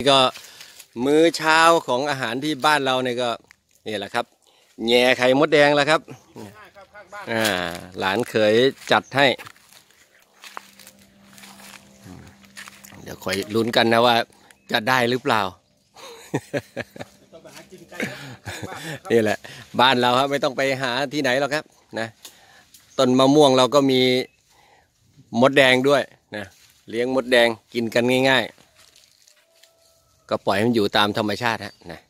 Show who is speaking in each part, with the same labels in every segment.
Speaker 1: ก็มื้อเช้าของอาหารที่บ้านเราเนี่ยก็นี่แหละครับแง่ไข่มดแดงแล้วครับหลานเขยจัดให้เดี๋ยวคอยลุ้นกันนะว่าจะได้หรือเปล่า นี่แหละบ้านเราครับไม่ต้องไปหาที่ไหนหรอกครับนะต้นมะม่วงเราก็มีมดแดงด้วยนะเลี้ยงมดแดงกินกันง่ายๆก็ปล่อยให้มันอยู่ตามธรรมชาติฮะนะ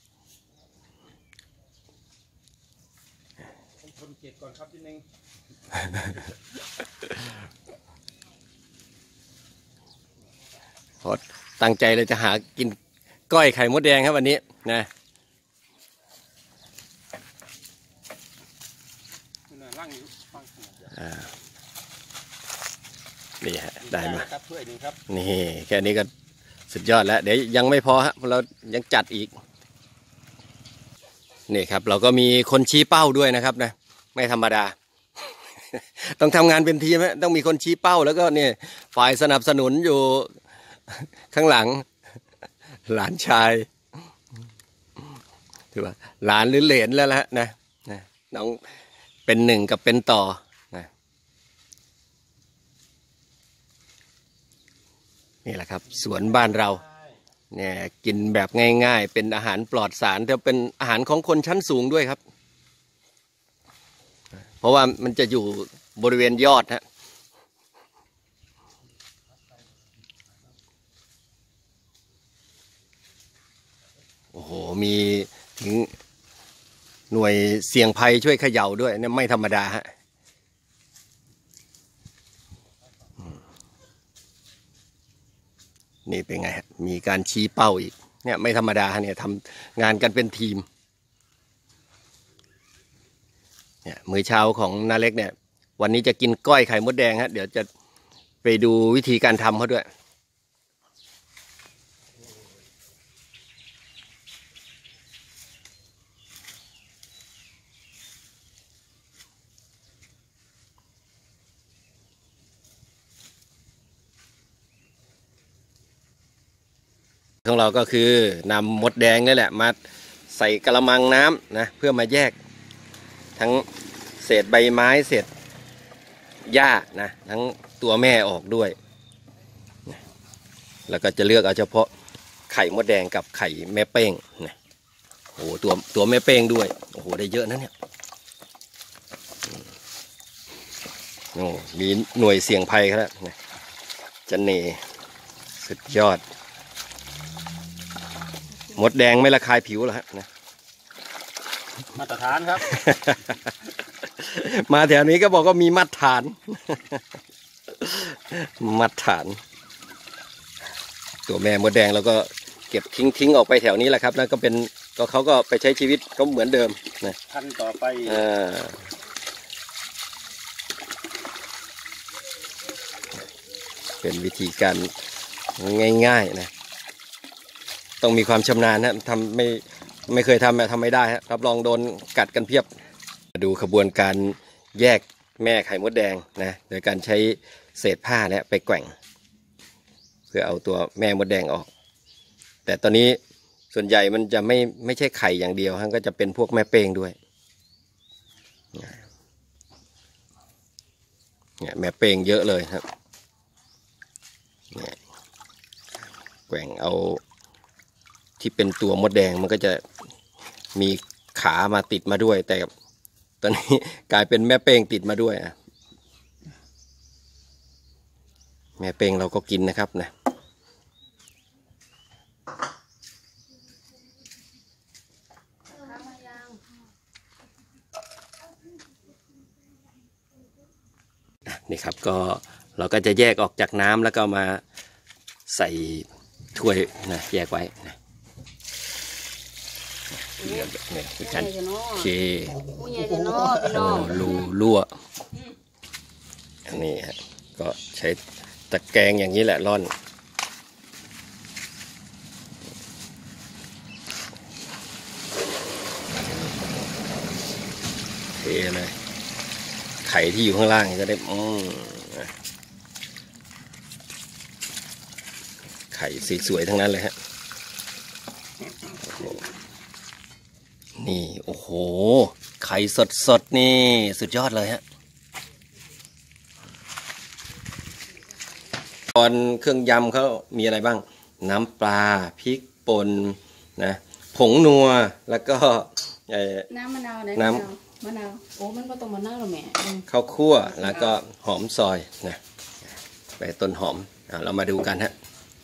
Speaker 1: ทนเกียรติก่อนครับทีนึงพอตั้งใจเลยจะหากินก้อยไข่มดแดงครับวันนี้นะนี่ฮะได้มานี่แค่นี้ก็สุดยอดแล้วเดี๋ยวยังไม่พอฮะเรายังจัดอีกนี่ครับเราก็มีคนชี้เป้าด้วยนะครับนะไม่ธรรมดา ต้องทำงานเป็นทีมต้องมีคนชี้เป้าแล้วก็เนี่ยฝ่ายสนับสนุนอยู่ข้างหลังหลานชายถือว่าหลานหรือเหลนแล้วละนะน้องเป็นหนึ่งกับเป็นต่อนะนี่แหละครับสวนบ้านเราเนี่ยกินแบบง่ายๆเป็นอาหารปลอดสารแต่เป็นอาหารของคนชั้นสูงด้วยครับเพราะว่ามันจะอยู่บริเวณยอดฮะโอ้โหมีถึงหน่วยเสี่ยงภัยช่วยเขย่าด้วยเนี่ยไม่ธรรมดาฮะนี่เป็นไงฮะมีการชี้เป้าอีกเนี่ยไม่ธรรมดาเนี่ยทำงานกันเป็นทีมเนี่ยมื้อเช้าของน้าเล็กเนี่ยวันนี้จะกินก้อยไข่มดแดงฮะเดี๋ยวจะไปดูวิธีการทำเขาด้วยของเราก็คือนำมดแดงนี่แหละมาใส่กระมังน้ำนะเพื่อมาแยกทั้งเศษใบไม้เศษหญ้านะทั้งตัวแม่ออกด้วยแล้วก็จะเลือกเอาเฉพาะไข่มดแดงกับไข่แม่เป้งนะโอ้โหตัวแม่เป้งด้วยโอ้โหได้เยอะนะเนี่ยโอ้มีหน่วยเสี่ยงภัยครับนะจันเนสุดยอดมดแดงไม่ระคายผิวหรอฮะนะ
Speaker 2: มาตรฐานครับ
Speaker 1: มาแถวนี้ก็บอกว่ามีมาตรฐาน มาตรฐานตัวแม่มดแดงเราก็เก็บทิ้งออกไปแถวนี้แหละครับแล้วก็เป็นก็เขาก็ไปใช้ชีวิตเขาเหมือนเดิมนะ
Speaker 2: ขั้นต่อไป
Speaker 1: เป็นวิธีการง่ายๆนะต้องมีความชำนาญนะทำไม่เคยทำไม่ได้ฮะรับรองโดนกัดกันเพียบดูขบวนการแยกแม่ไข่มดแดงนะโดยการใช้เศษผ้าเนี่ยไปแกว่งเพื่อเอาตัวแม่มดแดงออกแต่ตอนนี้ส่วนใหญ่มันจะไม่ใช่ไข่อย่างเดียวฮะก็จะเป็นพวกแม่เป้งด้วยเนี่ยแม่เป้งเยอะเลยครับเนี่ยแกว่งเอาที่เป็นตัวมดแดงมันก็จะมีขามาติดมาด้วยแต่ตอนนี้กลายเป็นแม่เป้งติดมาด้วยแม่เป้งเราก็กินนะครับนะนี่ครับก็เราก็จะแยกออกจากน้ำแล้วก็มาใส่ถ้วยนะแยกไว้นะเนี่ยคือการโอเคโอ้รูรั่วอันนี้ฮะก็ใช้ตะแกรงอย่างนี้แหละร่อนเทเลยไข่ที่อยู่ข้างล่างจะได้ไข่สวยๆทั้งนั้นเลยฮะนี่โอ้โหไข่สดนี่สุดยอดเลยฮะตอนเครื่องยำเขามีอะไรบ้างน้ำปลาพริกป่นนะผงนัวแล้วก็
Speaker 3: น้ำมะนาวไหนมะนาวโอ้มันก็ต้องมะนาวหรอแม่
Speaker 1: ข้าวคั่วแล้วก็หอมซอยนะไปต้นหอมเรามาดูกันฮะ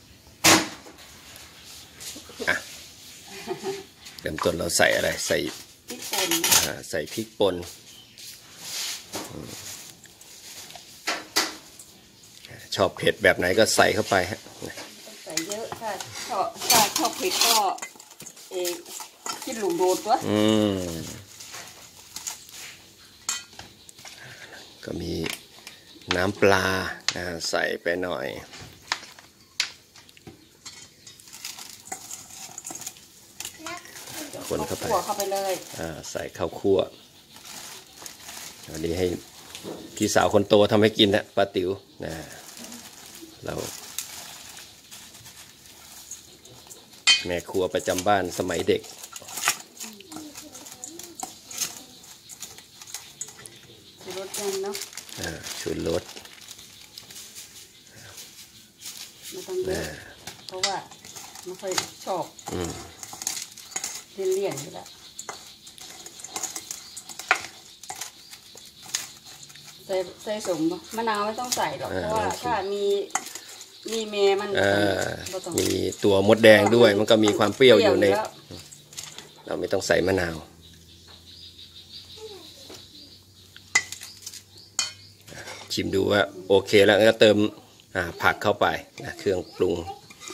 Speaker 1: เริ่มต้นเราใส่อะไรใส่
Speaker 3: พริกป่น
Speaker 1: ใส่พริกป่นชอบเผ็ดแบบไหนก็ใส่เข้าไปฮะ
Speaker 3: ใส่เยอะถ้าชอบเผ็ดก็กินหลุมโดดวะ
Speaker 1: ก็มีน้ำปลาใส่ไปหน่อยคนเข้าไป
Speaker 3: เลย
Speaker 1: ใส่ข้าวคั่ววันนี้ให้พี่สาวคนโตทำให้กินนะป้าติ๋วนะเราแม่ครัวประจำบ้านสมัยเด็ก
Speaker 3: ชูรสแกงเนาะ
Speaker 1: ชูรส
Speaker 3: ไม่ต้องเยอะเพราะว่าไม่ค่อยชอบเลี่ยนๆอยู่แล้วใส่สมมะนาวไม่ต้องใส่หรอกเพราะว่าถ้ามีเมมัน
Speaker 1: มีตัวมดแดงด้วยมันก็มีความเปรี้ยวอยู่ในเราไม่ต้องใส่มะนาวชิมดูว่าโอเคแล้วก็เติมผักเข้าไปนะเครื่องปรุง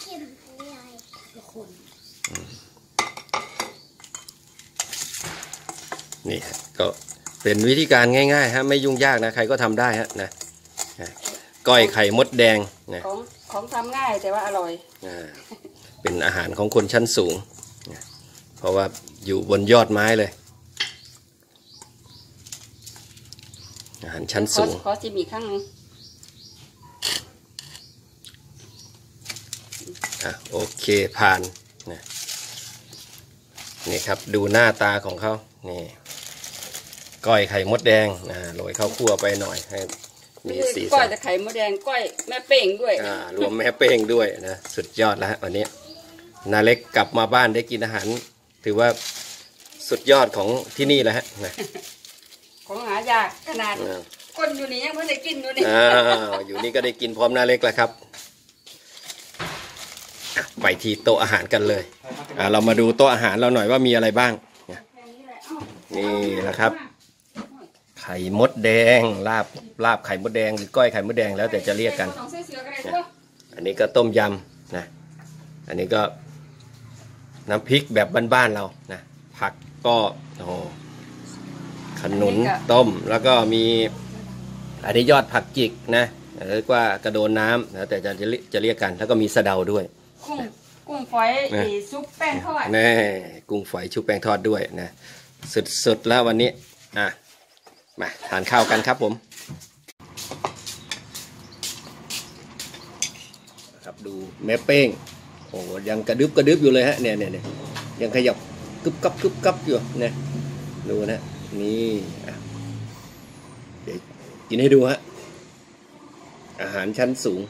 Speaker 1: นี่ก็เป็นวิธีการง่ายๆฮะไม่ยุ่งยากนะใครก็ทำได้ฮะนะก้อยไข่มดแดงนะ
Speaker 3: ของทำง่ายแต่ว่าอร่อย
Speaker 1: เป็นอาหารของคนชั้นสูงเพราะว่าอยู่บนยอดไม้เลยอาหารชั้นสูง
Speaker 3: ขอจิ้มอีกครั้งนึง
Speaker 1: โอเคผ่านนี่ครับดูหน้าตาของเขานี่ก้อยไข่มดแดงโรยข้าวคั่วไปหน่อยให้มีสีสัน
Speaker 3: ก้อยแต่ไข่มดแดงก้อยแม่เป้งด้วย
Speaker 1: รวมแม่เป้งด้วยนะสุดยอดแล้ววันนี้นาเล็กกลับมาบ้านได้กินอาหารถือว่าสุดยอดของที่นี่แล้วฮะ
Speaker 3: ของหายากขนาดคนอยู่นี่ยังไม่ได้กินอยู่นี่
Speaker 1: อยู่นี่ก็ได้กินพร้อมนาเล็กแล้วครับไปที่โต๊ะอาหารกันเลยเรามาดูโต๊ะอาหารเราหน่อยว่ามีอะไรบ้างนี่นะครับไข่มดแดงลาบไข่มดแดงหรือก้อยไข่มดแดงแล้วแต่จะเรียกกันอันนี้ก็ต้มยำนะอันนี้ก็น้ำพริกแบบบ้านๆเรานะผักก็ขนุนต้มแล้วก็มีอันนี้ยอดผักจิกนะเรียกว่ากระโดนน้ำแล้วแต่จะเรียกกันแล้วก็มีสะเดาด้วย
Speaker 3: กุ้งฝอยชุบแป้งทอด
Speaker 1: แน่กุ้งฝอยชุบแป้งทอดด้วยนะสุดๆแล้ววันนี้มาทานข้าวกันครับผมครับดูแม่เป้งโอ้ยังกระดึบอยู่เลยฮะเนี่ยยังขยับกึบกับอยู่เนี่ยดูนะนี่เดี๋ยวกินให้ดูฮะอาหารชั้นสูง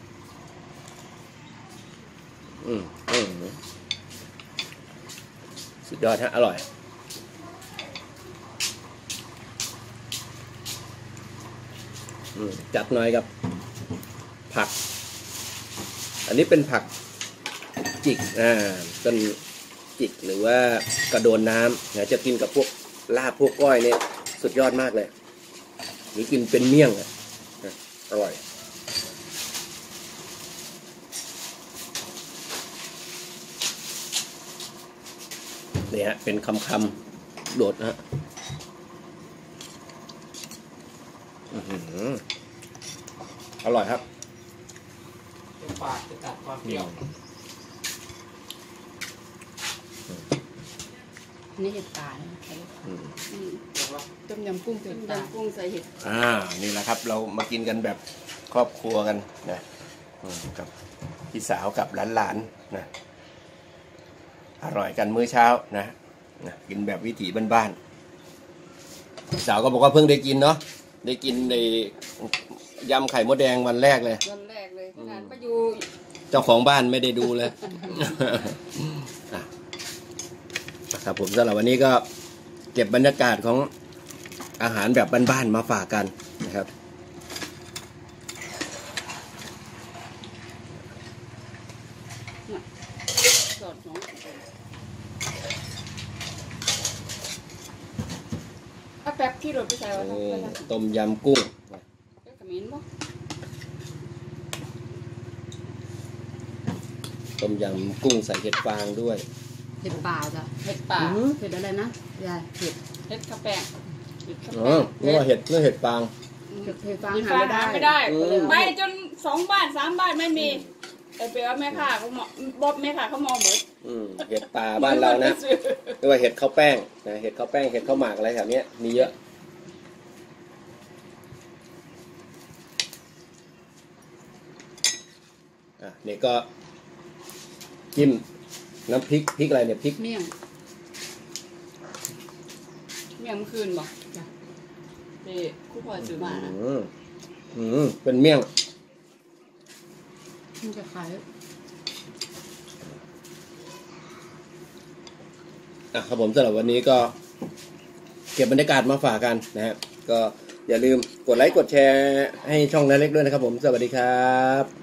Speaker 1: สุดยอดฮะอร่อยจัดหน่อยกับผักอันนี้เป็นผักจิกต้นจิกหรือว่ากระโดนน้ำนะจะกินกับพวกลาบพวกก้อยเนี่ยสุดยอดมากเลยหรือกินเป็นเมี่ยงอร่อยนี่ฮะเป็นคำโดดฮะอร่อยครับ
Speaker 2: ปากจะกัดความเปรี้ยว
Speaker 3: นี่เห็ดตาต้มยำกุ้งใส่เห็ด
Speaker 1: นี่แหละครับเรามากินกันแบบครอบครัวกันนะกับพี่สาวกับหลานๆนะอร่อยกันมื้อเช้านะนะกินแบบวิถีบ้านๆสาวก็บอกว่าเพิ่งได้กินเนาะได้กินในยำไข่มดแดงวันแรกเลย
Speaker 3: วันแรกเลยขนาดก็อยู่
Speaker 1: เจ้าของบ้านไม่ได้ดูเลย ครับผมสำหรับวันนี้ก็เก็บบรรยากาศของอาหารแบบบ้านๆมาฝากกันนะครับ
Speaker 3: สดของถ้าแป๊บที่รถไปใส่ว่าทำ
Speaker 1: ต้มยำกุ้ง
Speaker 3: ขมิ้นบ่
Speaker 1: ต้มยำกุ้งใส่เห็ดฟางด้วย
Speaker 4: เห็ดป่าจ้ะ
Speaker 3: เห็ดป่า
Speaker 4: เห็ดอะไรนะยายเห็ด
Speaker 3: เห็ดข้าวแป้งเห็ดข้าว
Speaker 1: อ๋อ
Speaker 3: แป้ง
Speaker 1: นี่ว่าเห็ดนี่เห็ดฟาง
Speaker 4: เห็ดฟาง
Speaker 3: มี
Speaker 4: หา
Speaker 3: ฟ้าหาไม่ได้
Speaker 1: อืม
Speaker 3: ไปจน2 บ้าน 3 บ้านไม่มีไอ้เปียแม่ค้าเขามองบ๊อบแม่ค้าเขามองหมด
Speaker 1: เห็ดป่าบ้านเรานะเรียกว่าเห็ดข้าวแป้งนะเห็ดข้าวแป้งเห็ดข้าวหมากอะไรแถวเนี้ยมีเยอะนี่ก็จิ้มน้ำพริกอะไรเนี่ยพริก
Speaker 3: เมี่ยงเมื่อคืนบอก
Speaker 4: จ้ะ
Speaker 3: นี่ครูพ่อซื้อมานะ
Speaker 1: เป็นเมี่ยง
Speaker 4: มันจะขาย
Speaker 1: ครับผมสำหรับวันนี้ก็เก็บบรรยากาศมาฝากกันนะฮะก็อย่าลืมกดไลค์กดแชร์ให้ช่องนาเล็กด้วยนะครับผมสวัสดีครับ